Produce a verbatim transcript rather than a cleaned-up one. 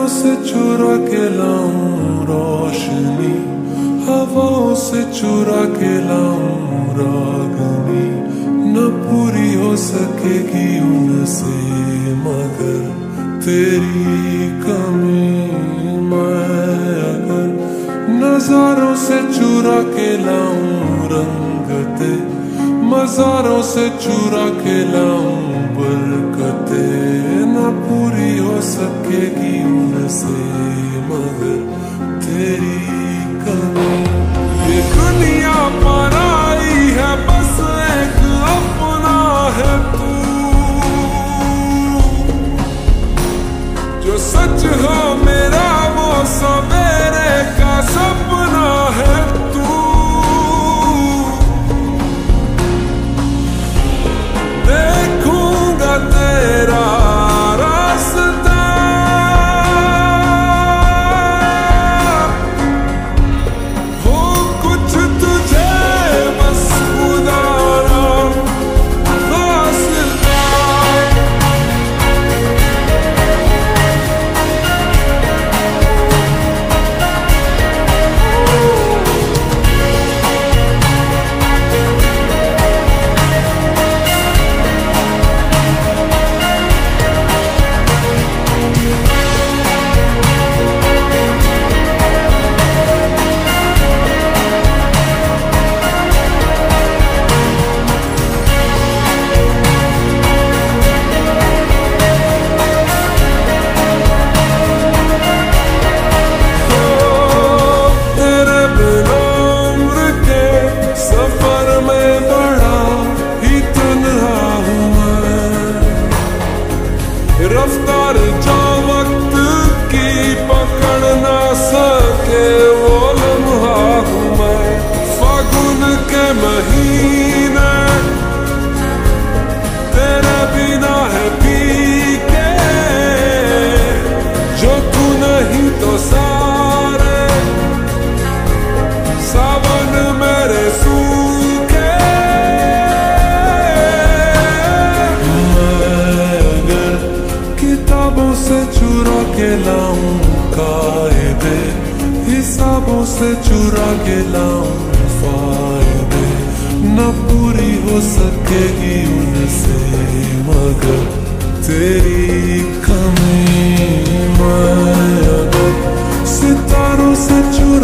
से चुरा के लाऊं रोशनी, हवाओं से चुरा के लाऊं रागनी। न पूरी हो सकेगी उनसे मगर तेरी कमी। मैं अगर नजारों से चुरा के लाऊं रंगते, मजारों से चुरा के लाऊं बरकते। न पूरी हो सकेगी उनसे मगर तेरी कमी। ये दुनिया पराई है बस एक अपना है तू, जो सच हो मेरा वो सवेरे का सपना है तू। देखूंगा तेरा रास्ता, हो कुछ तुझे बस खुदारा वास्ता। रफ्तार जो वक्त की पकड़ ना सके वो लम्हा हूँ मैं। फागुन के महीने तेरे बिना है फीके, जो तू नहीं तो सारे सावन मेरे सूखे। किताबों से चुरा के लाऊं कायदे, हिसाबों से चुरा के लाऊं फायदे। न पूरी हो सकेगी उनसे मगर तेरी कमी। मैं अगर सितारों से चुरा